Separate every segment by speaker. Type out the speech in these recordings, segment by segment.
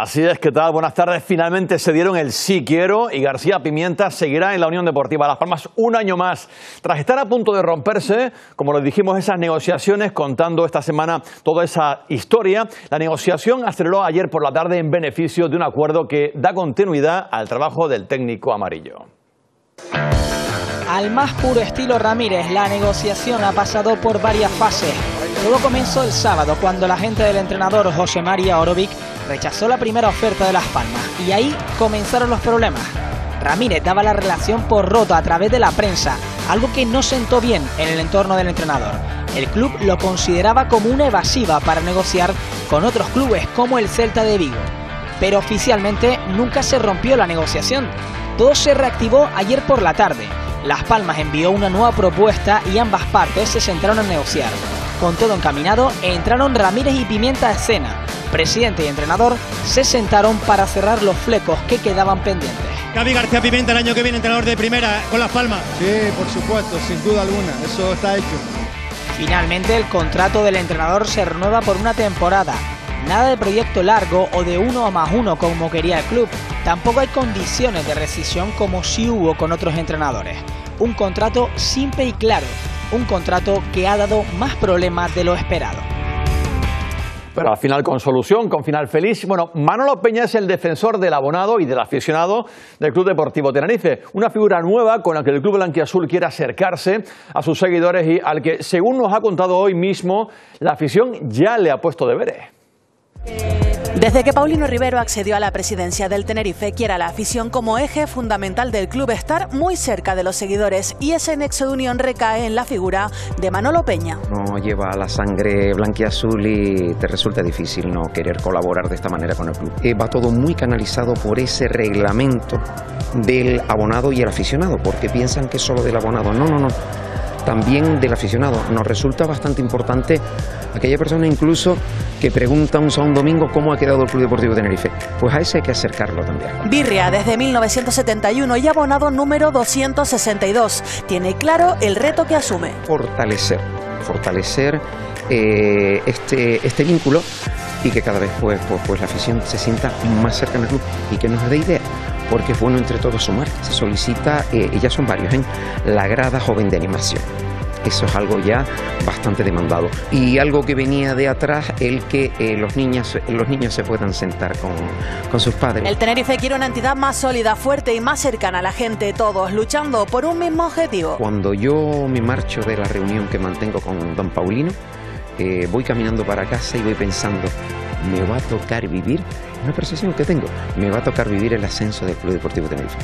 Speaker 1: Así es, ¿qué tal? Buenas tardes. Finalmente se dieron el sí quiero y García Pimienta seguirá en la Unión Deportiva Las Palmas un año más. Tras estar a punto de romperse, como lo dijimos, esas negociaciones, contando esta semana toda esa historia, la negociación aceleró ayer por la tarde en beneficio de un acuerdo que da continuidad al trabajo del técnico amarillo.
Speaker 2: Al más puro estilo Ramírez, la negociación ha pasado por varias fases. Todo comenzó el sábado cuando la gente del entrenador José María Orovic rechazó la primera oferta de Las Palmas y ahí comenzaron los problemas. Ramírez daba la relación por rota a través de la prensa, algo que no sentó bien en el entorno del entrenador. El club lo consideraba como una evasiva para negociar con otros clubes como el Celta de Vigo. Pero oficialmente nunca se rompió la negociación. Todo se reactivó ayer por la tarde. Las Palmas envió una nueva propuesta y ambas partes se sentaron a negociar. Con todo encaminado, entraron Ramírez y Pimienta a escena. Presidente y entrenador se sentaron para cerrar los flecos que quedaban pendientes.
Speaker 3: Gaby García Pimienta el año que viene entrenador de primera con Las Palmas.
Speaker 4: Sí, por supuesto, sin duda alguna, eso está hecho.
Speaker 2: Finalmente el contrato del entrenador se renueva por una temporada. Nada de proyecto largo o de 1+1 como quería el club. Tampoco hay condiciones de rescisión como sí hubo con otros entrenadores. Un contrato simple y claro. Un contrato que ha dado más problemas de lo esperado.
Speaker 1: Pero al final con solución, con final feliz. Bueno, Manolo Peña es el defensor del abonado y del aficionado del Club Deportivo Tenerife. Una figura nueva con la que el Club Blanquiazul quiere acercarse a sus seguidores y al que, según nos ha contado hoy mismo, la afición ya le ha puesto deberes.
Speaker 5: Desde que Paulino Rivero accedió a la presidencia del Tenerife, quiere a la afición como eje fundamental del club estar muy cerca de los seguidores y ese nexo de unión recae en la figura de Manolo Peña.
Speaker 6: No lleva la sangre blanquiazul y te resulta difícil no querer colaborar de esta manera con el club. Va todo muy canalizado por ese reglamento del abonado y el aficionado, porque piensan que es solo del abonado. No. También del aficionado. Nos resulta bastante importante aquella persona incluso que pregunta un domingo cómo ha quedado el Club Deportivo Tenerife. Pues a ese hay que acercarlo también.
Speaker 5: Birria desde 1971 y abonado número 262. Tiene claro el reto que asume.
Speaker 6: Fortalecer este vínculo y que cada vez pues la afición se sienta más cerca del club y que nos dé idea. Porque es bueno entre todos sumar. Se solicita, ya son varios, la grada joven de animación. Eso es algo ya bastante demandado. Y algo que venía de atrás, el que los niños se puedan sentar con sus padres.
Speaker 5: El Tenerife quiere una entidad más sólida, fuerte y más cercana a la gente, todos luchando por un mismo objetivo.
Speaker 6: Cuando yo me marcho de la reunión que mantengo con don Paulino, voy caminando para casa y voy pensando, me va a tocar vivir, una percepción que tengo, me va a tocar vivir el ascenso del Club Deportivo Tenerife.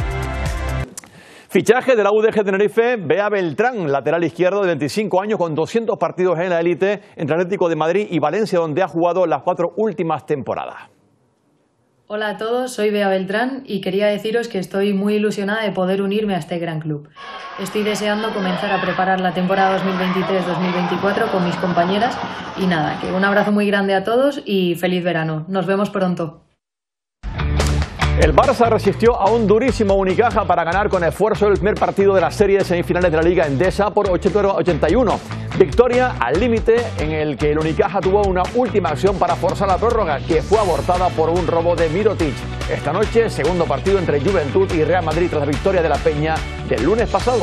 Speaker 1: Fichaje de la UDG Tenerife, Bea Beltrán, lateral izquierdo de 25 años con 200 partidos en la élite entre Atlético de Madrid y Valencia, donde ha jugado las 4 últimas temporadas.
Speaker 7: Hola a todos, soy Bea Beltrán y quería deciros que estoy muy ilusionada de poder unirme a este gran club. Estoy deseando comenzar a preparar la temporada 2023-2024 con mis compañeras y nada, que un abrazo muy grande a todos y feliz verano. Nos vemos pronto.
Speaker 1: El Barça resistió a un durísimo Unicaja para ganar con esfuerzo el primer partido de la serie de semifinales de la Liga Endesa por 80-81. Victoria al límite en el que el Unicaja tuvo una última acción para forzar la prórroga, que fue abortada por un robo de Mirotic. Esta noche, segundo partido entre Juventud y Real Madrid tras la victoria de la Peña del lunes pasado.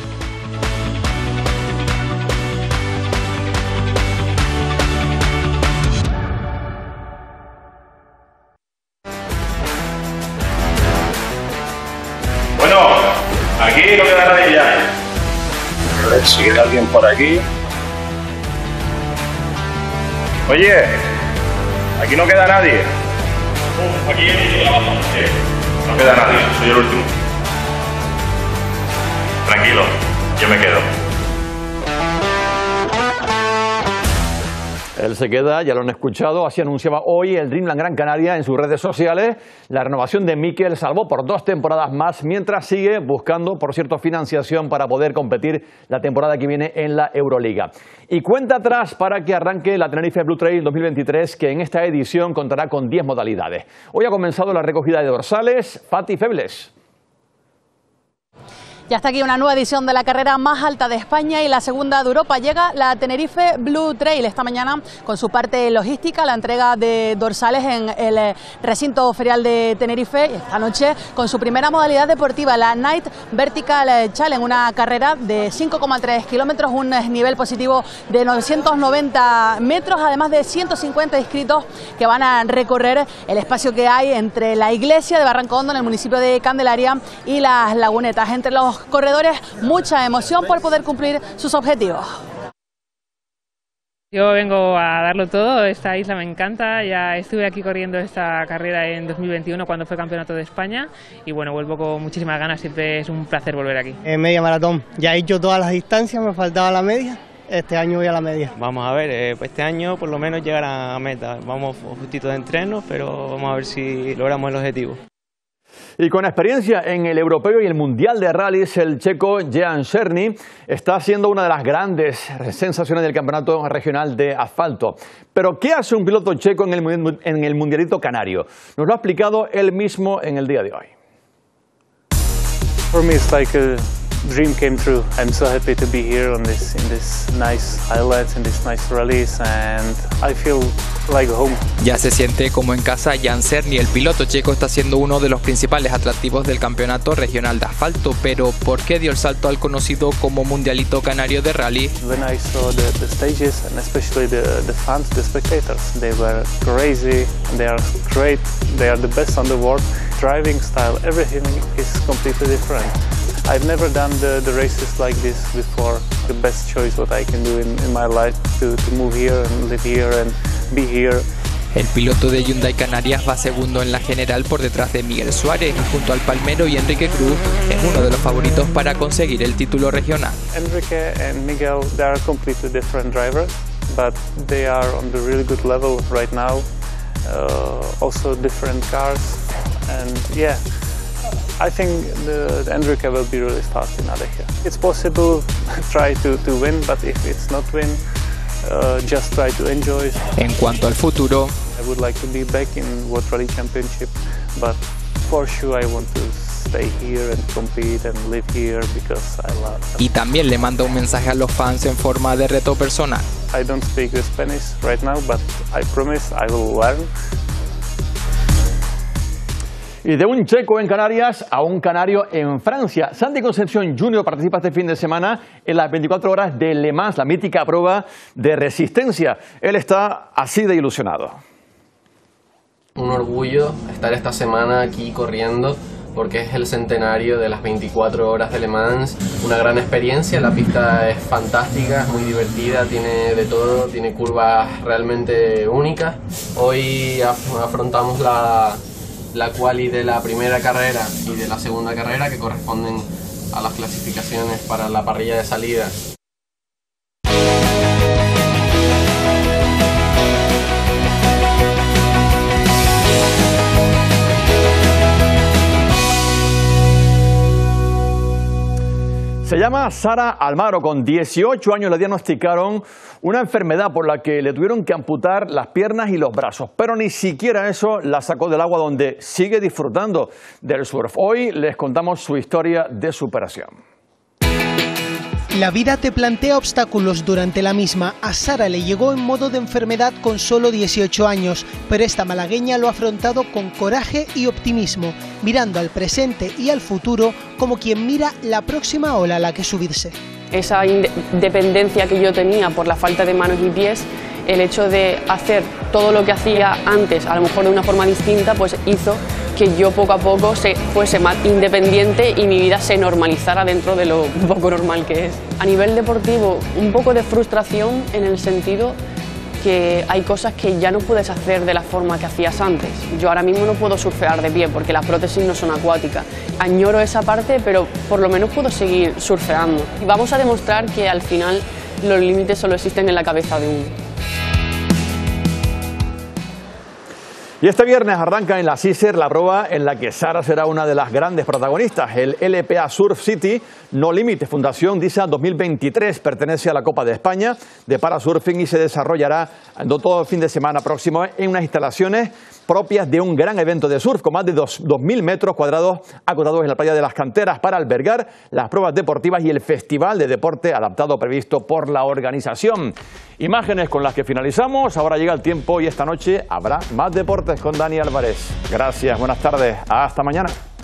Speaker 8: Aquí no queda nadie ya. A ver si queda alguien por aquí. Oye, aquí no queda nadie. Aquí no queda nadie, soy el último. Tranquilo, yo me quedo.
Speaker 1: Él se queda, ya lo han escuchado, así anunciaba hoy el Dreamland Gran Canaria en sus redes sociales. La renovación de Mikel salvó por 2 temporadas más, mientras sigue buscando, por cierto, financiación para poder competir la temporada que viene en la Euroliga. Y cuenta atrás para que arranque la Tenerife Blue Trail 2023, que en esta edición contará con 10 modalidades. Hoy ha comenzado la recogida de dorsales. Fati Febles.
Speaker 5: Ya está aquí una nueva edición de la carrera más alta de España y la segunda de Europa. Llega la Tenerife Blue Trail esta mañana con su parte logística, la entrega de dorsales en el recinto ferial de Tenerife, y esta noche con su primera modalidad deportiva, la Night Vertical Challenge, una carrera de 5,3 kilómetros, un nivel positivo de 990 metros, además de 150 inscritos que van a recorrer el espacio que hay entre la iglesia de Barrancondo, en el municipio de Candelaria, y las lagunetas. Entre los corredores, mucha emoción por poder cumplir sus objetivos.
Speaker 9: Yo vengo a darlo todo, esta isla me encanta, ya estuve aquí corriendo esta carrera en 2021 cuando fue campeonato de España y bueno, vuelvo con muchísimas ganas, siempre es un placer volver aquí.
Speaker 10: Media maratón, ya he hecho todas las distancias, me faltaba la media. Este año voy a la media.
Speaker 11: Vamos a ver, este año por lo menos llegar a meta. Vamos justito de entreno, pero vamos a ver si logramos el objetivo.
Speaker 1: Y con experiencia en el europeo y el mundial de rallies, el checo Jan Černý está siendo una de las grandes sensaciones del campeonato regional de asfalto. Pero ¿qué hace un piloto checo en el mundialito canario? Nos lo ha explicado él mismo en el día de hoy.
Speaker 12: For me it's like a dream came true. I'm so happy to be here in this nice island, in these nice rallies, and I feel like home.
Speaker 13: Ya se siente como en casa Jan Černý. El piloto checo está siendo uno de los principales atractivos del campeonato regional de asfalto, pero ¿por qué dio el salto al conocido como mundialito canario de rally?
Speaker 12: When I saw the stages, and especially the fans, the spectators, they were crazy, they are great, they are the best on the world. Driving style, everything is completely different. I've never done the races like this before. The best choice what I can do in my life to move here and live here and be here.
Speaker 13: El piloto de Hyundai Canarias va segundo en la general por detrás de Miguel Suárez y junto al palmero y Enrique Cruz es uno de los favoritos para conseguir el título regional.
Speaker 12: Enrique and Miguel, they are completely different drivers, but they are on the really good level right now. Also different cars, and yeah. I think the Enrique will be really fast in Aleja. It's possible try to win, but if it's not win, just try to enjoy.
Speaker 13: En cuanto al futuro,
Speaker 12: I would like to be back in World Rally Championship, but for sure I want to stay here and compete and live here because I love it.
Speaker 13: Y también le manda un mensaje a los fans en forma de reto personal.
Speaker 12: I don't speak Spanish right now, but I promise I will learn.
Speaker 1: Y de un checo en Canarias a un canario en Francia. Santi Concepción Jr. participa este fin de semana en las 24 horas de Le Mans, la mítica prueba de resistencia. Él está así de ilusionado.
Speaker 14: Un orgullo estar esta semana aquí corriendo porque es el centenario de las 24 horas de Le Mans. Una gran experiencia, la pista es fantástica, es muy divertida, tiene de todo, tiene curvas realmente únicas. Hoy afrontamos la quali de la primera carrera y de la segunda carrera que corresponden a las clasificaciones para la parrilla de salida.
Speaker 1: Se llama Sara Almagro. Con 18 años le diagnosticaron una enfermedad por la que le tuvieron que amputar las piernas y los brazos. Pero ni siquiera eso la sacó del agua, donde sigue disfrutando del surf. Hoy les contamos su historia de superación.
Speaker 15: La vida te plantea obstáculos durante la misma. A Sara le llegó en modo de enfermedad con solo 18 años, pero esta malagueña lo ha afrontado con coraje y optimismo, mirando al presente y al futuro como quien mira la próxima ola a la que subirse.
Speaker 16: Esa dependencia que yo tenía por la falta de manos y pies, el hecho de hacer todo lo que hacía antes, a lo mejor de una forma distinta, pues hizo que yo poco a poco fuese más independiente y mi vida se normalizara dentro de lo poco normal que es. A nivel deportivo, un poco de frustración en el sentido que hay cosas que ya no puedes hacer de la forma que hacías antes. Yo ahora mismo no puedo surfear de pie porque las prótesis no son acuáticas. Añoro esa parte, pero por lo menos puedo seguir surfeando. Y vamos a demostrar que al final los límites solo existen en la cabeza de uno.
Speaker 1: Y este viernes arranca en la CISER la prueba en la que Sara será una de las grandes protagonistas. El LPA Surf City No Límite Fundación DISA 2023 pertenece a la Copa de España de Parasurfing y se desarrollará todo el fin de semana próximo en unas instalaciones propias de un gran evento de surf con más de 2.000 metros cuadrados acotados en la playa de las Canteras para albergar las pruebas deportivas y el festival de deporte adaptado previsto por la organización. Imágenes con las que finalizamos. Ahora llega el tiempo y esta noche habrá más deportes con Dani Álvarez. Gracias, buenas tardes, hasta mañana.